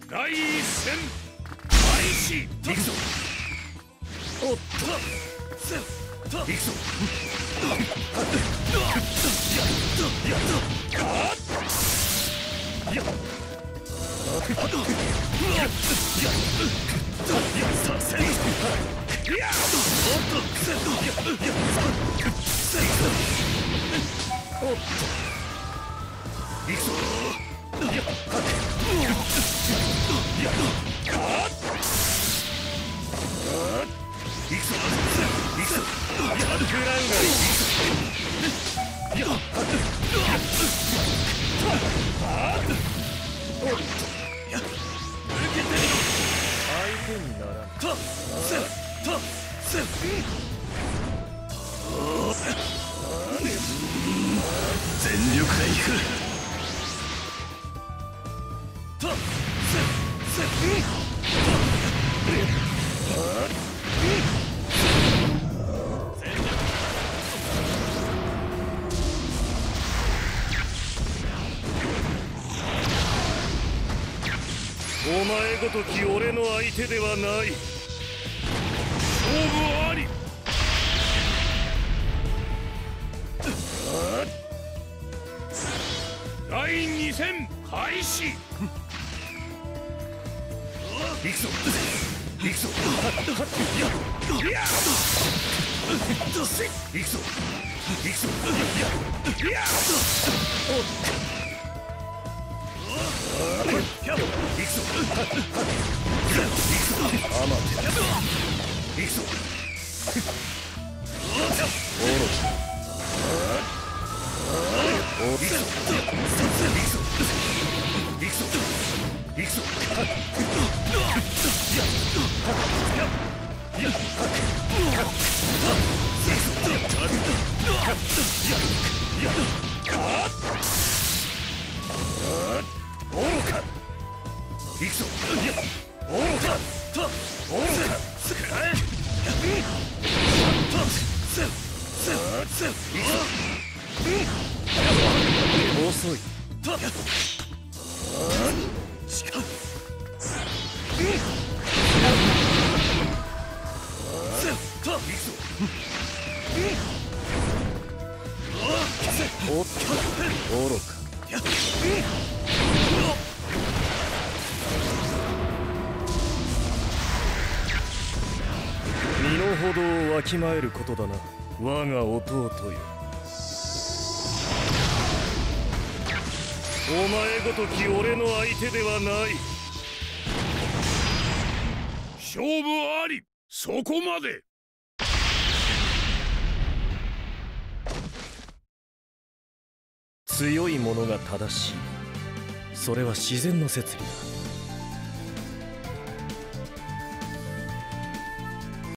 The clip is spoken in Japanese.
第一戦開始。行くぞ。おっと行くぞ。全力で行く。お前ごとき俺の相手ではない。勝負あり。第2戦開始。行くぞ行くぞ。行くぞ行くぞ。遅い。おっと愚か。身の程をわきまえることだな、我が弟よ。お前ごとき俺の相手ではない。勝負あり。そこまで。強い者が正しい。それは自然の摂理だ。